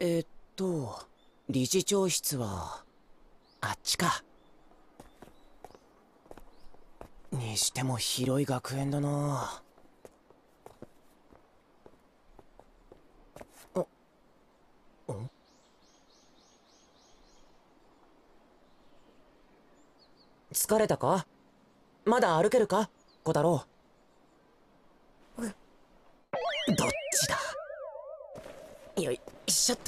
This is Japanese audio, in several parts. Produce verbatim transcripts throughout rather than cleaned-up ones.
えっと理事長室はあっちか。にしても広い学園だな。あん疲れたか？まだ歩けるか小太郎。どっちだ。よいしょっと。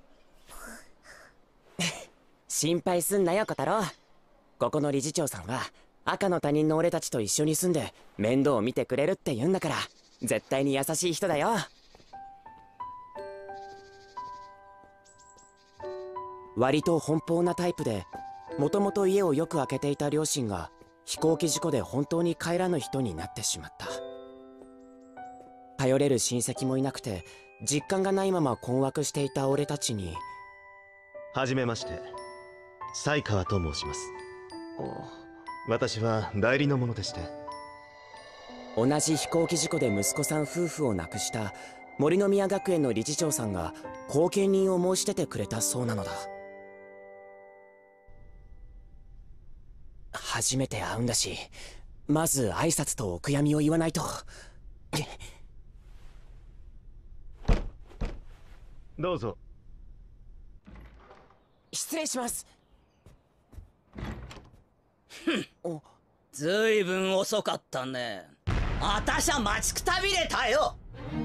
心配すんなよ小太郎。ここの理事長さんは赤の他人の俺たちと一緒に住んで面倒を見てくれるって言うんだから、絶対に優しい人だよ。割と奔放なタイプで、もともと家をよく開けていた両親が飛行機事故で本当に帰らぬ人になってしまった。頼れる親戚もいなくて実感がないまま困惑していた俺たちに。 はじめまして、犀川と申します。私は代理の者でして。 同じ飛行機事故で息子さん夫婦を亡くした森の宮学園の理事長さんが後見人を申し出てくれたそうなのだ。初めて会うんだし、まず挨拶とお悔やみを言わないと。 どうぞ。 失礼します。 ずいぶん遅かったね。あたしゃ待ちくたびれたよ。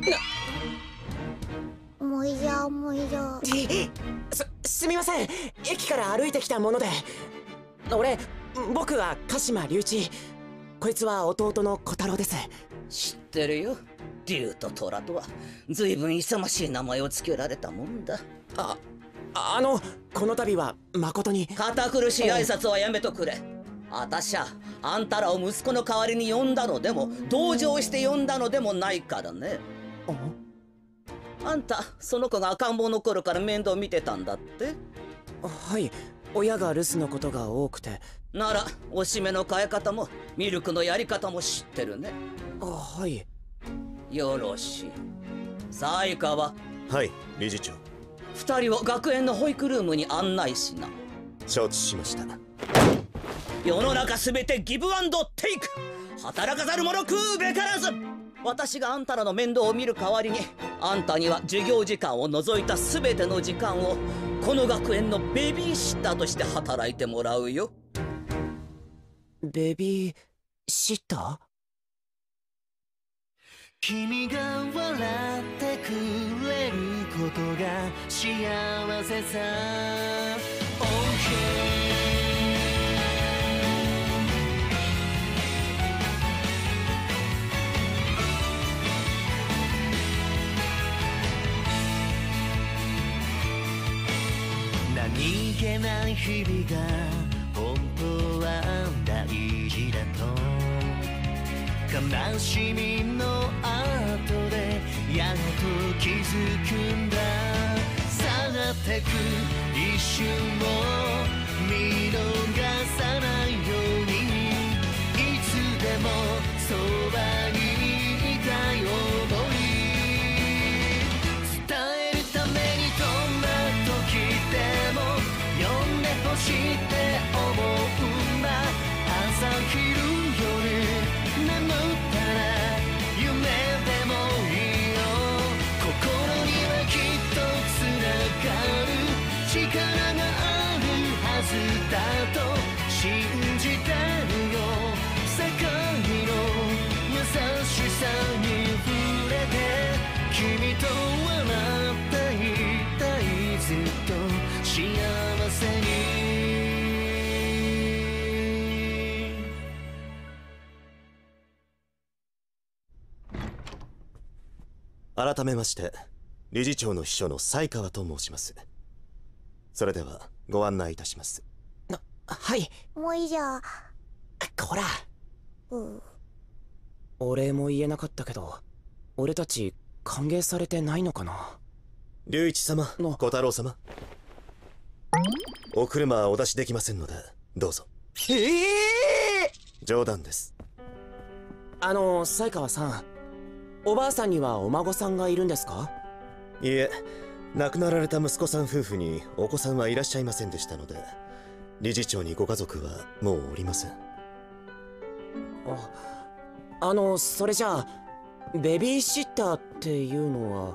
もいじゃもいじゃ。 す、すみません。駅から歩いてきたもので。俺、僕は鹿島隆一。こいつは弟の小太郎です。 知ってるよ。竜と虎とはずいぶん勇ましい名前を付けられたもんだ。 あ、あの、この度は誠に。 堅苦しい挨拶はやめとくれ。あたしゃあんたらを息子の代わりに呼んだのでも同情して呼んだのでもないからね。あんたその子が赤ん坊の頃から面倒見てたんだって。 はい、親が留守のことが多くて。 ならおしめの替え方もミルクのやり方も知ってるね。 あ、はい。 よろしい。犀川。 はい、理事長。 二人を学園の保育ルームに案内しな。 承知しました。 世の中すべてギブアンドテイク。働かざる者食うべからず。私があんたらの面倒を見る代わりに、あんたには授業時間を除いたすべての時間をこの学園のベビーシッターとして働いてもらうよ。 ベビーシッター？ 君が笑ってくれることが幸せさ。 OK。何気ない日々が本当は大事だと、悲しみの後でやっと気づくんだ。去ってく一瞬を見逃さないように、いつでもそばにいたい想い伝えるために、どんな時でも呼んでほしいって思うんだ。朝昼夜眠ったら夢でもいいよ。心にはきっとつながる力があるはずだと信じてるよ。世界の優しさに触れて、君と笑っていたい、ずっと幸せに。 改めまして理事長の秘書の犀川と申します。それではご案内いたします。 な、はい。 もいじゃ。 こら。 うん。 お礼も言えなかったけど、俺たち歓迎されてないのかな。 隆一様、小太郎様、お車はお出しできませんのでどうぞ。 ええー、 冗談です。 あの犀川さん、おばあさんにはお孫さんがいるんですか？ いえ、 亡くなられた息子さん夫婦にお子さんはいらっしゃいませんでしたので、理事長にご家族はもうおりません。 ああのそれじゃあベビーシッターっていうのは。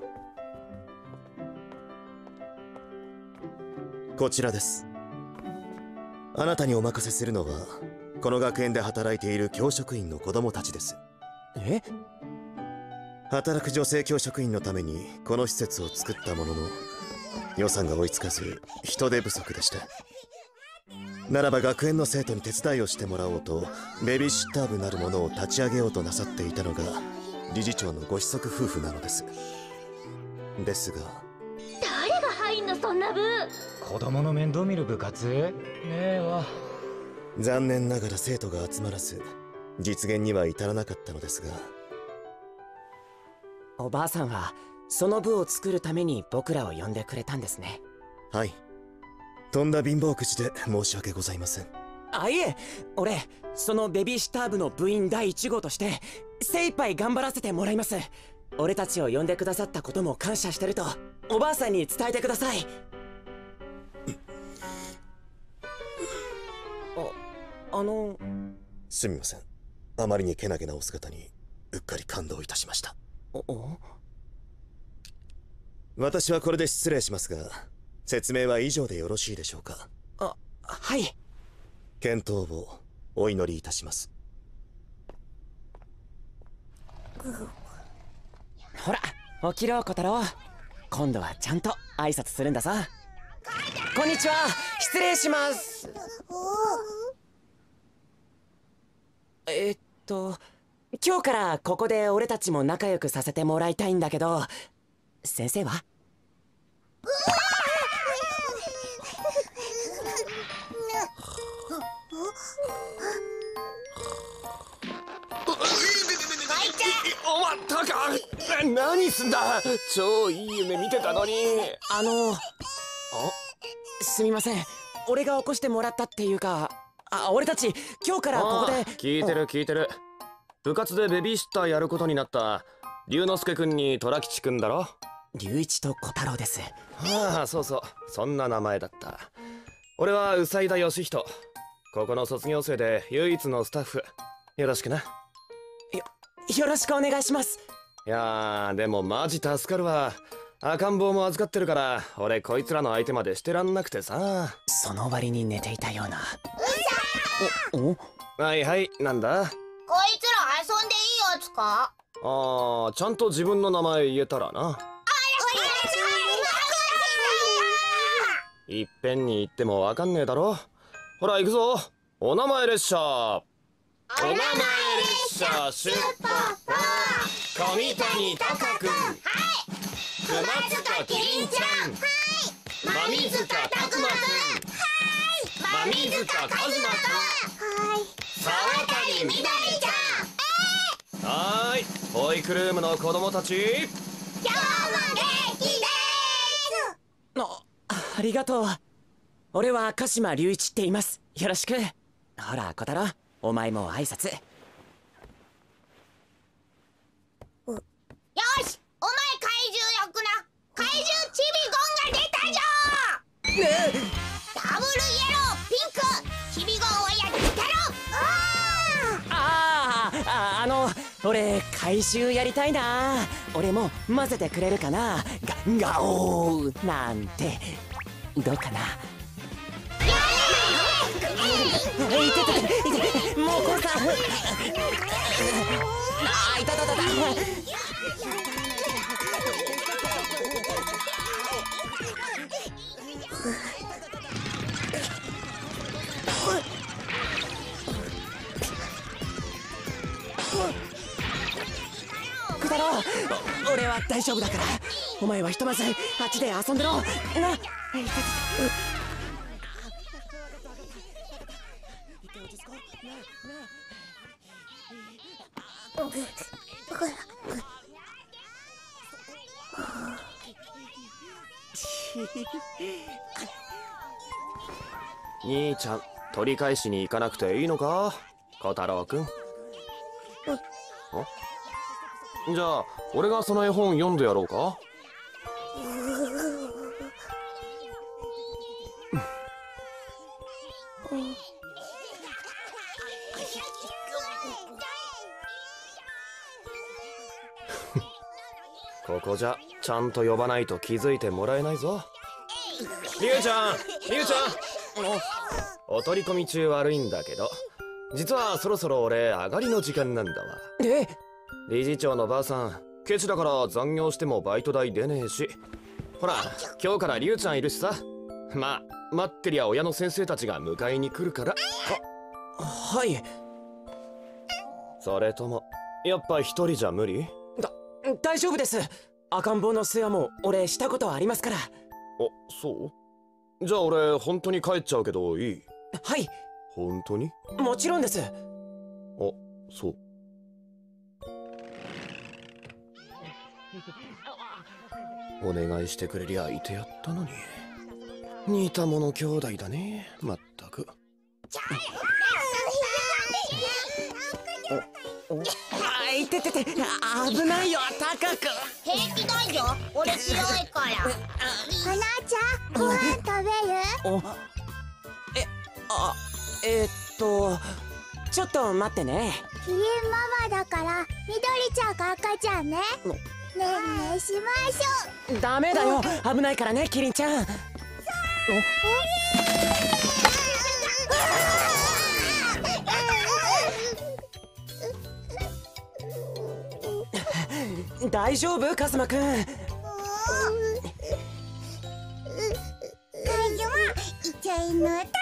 こちらです。あなたにお任せするのはこの学園で働いている教職員の子供たちです。 え？ 働く女性教職員のためにこの施設を作ったものの、予算が追いつかず人手不足でした。ならば学園の生徒に手伝いをしてもらおうとベビーシッター部なるものを立ち上げようとなさっていたのが理事長のご子息夫婦なのです。ですが、 誰が入んのそんな部。 子供の面倒見る部活ねえわ。 残念ながら生徒が集まらず実現には至らなかったのですが。 おばあさんはその部を作るために僕らを呼んでくれたんですね。 はい、とんだ貧乏くじで申し訳ございません。 あ、いえ、俺そのベビーシッター部の部員第一号として精一杯頑張らせてもらいます。俺たちを呼んでくださったことも感謝してるとおばあさんに伝えてください。あ、あのすみません。あまりにけなげなお姿にうっかり感動いたしました。 おお私はこれで失礼しますが、説明は以上でよろしいでしょうか。 あ、はい。 健闘をお祈りいたします。 ほら起きろ小太郎。今度はちゃんと挨拶するんだぞ。こんにちは、失礼します。えっと今日からここで俺たちも仲良くさせてもらいたいんだけど、先生は？ 終わったか。何すんだ。超いい夢見てたのに。 あのすみません、俺が起こしてもらったっていうか、あ、俺たち今日からここで。 聞いてる聞いてる。部活でベビーシッターやることになった龍之介くんに虎吉くんだろ。 龍一と小太郎です。 はあ、そうそう、そんな名前だった。俺は宇佐井田義人、ここの卒業生で唯一のスタッフ。よろしくな。よよろしくお願いします。 いやーでもマジ助かるわ。赤ん坊も預かってるから俺こいつらの相手までしてらんなくてさ。 その割に寝ていたような。おおはいはい、なんだ。 こいつら遊んでいいやつか。 あー、ちゃんと自分の名前言えたらな。いっぺんに言ってもわかんねえだろ。ほら行くぞ。お名前列車。お名前列車出発。上谷隆くん、熊塚キリンちゃん、馬水塚拓磨くん、馬水塚和馬くん、沢谷みどりちゃん。はーい、保育ルームの子供たち、今日も元気でーす。あ、ありがとう。俺は鹿島隆一って言います。よろしく。ほら小太郎、お前も挨拶。 よし、お前怪獣役な。怪獣ちびゴンが出たじゃー。ね、ダブルイエローピンクちびゴンをやっつけろ。 あーあ、あの俺怪獣やりたいな。俺も混ぜてくれるかな。ガガオーなんてどうかな。いててていて、もうこれさ。あ、いたたたた。くだろう、俺は大丈夫だから。お前はひとまずあっちで遊んでろな。 兄ちゃん、取り返しに行かなくていいのか、小太郎くん。じゃあ俺がその絵本読んでやろうか。 ここじゃちゃんと呼ばないと気づいてもらえないぞ。リュウちゃん、リュウちゃん、お取り込み中悪いんだけど、実はそろそろ俺上がりの時間なんだわ。 え、 理事長のばあさんケチだから残業してもバイト代出ねえし、ほら今日からリュウちゃんいるしさ。まあ待ってりゃ親の先生たちが迎えに来るから。 はい。 それともやっぱ一人じゃ無理？ だ大丈夫です。赤ん坊の世話も俺したことありますから。 あ、そう？じゃあ俺本当に帰っちゃうけどいい？ はい。 本当に？ もちろんです。 あ、そう。お願いしてくれりゃいてやったのに。似た者兄弟だね、まったく。 あ、いててて、あ、危ないよ、高く。 平気だよ、俺強いから。 花ちゃん、ご飯食べる？ お、え、あ、えー、っとちょっと待ってね。 キリンママだからみどりちゃんが赤ちゃんね。ねえねえしましょう。 ダメだよ、危ないからね、キリンちゃん。大丈夫、カズマくん。 大丈夫。一緒に乗った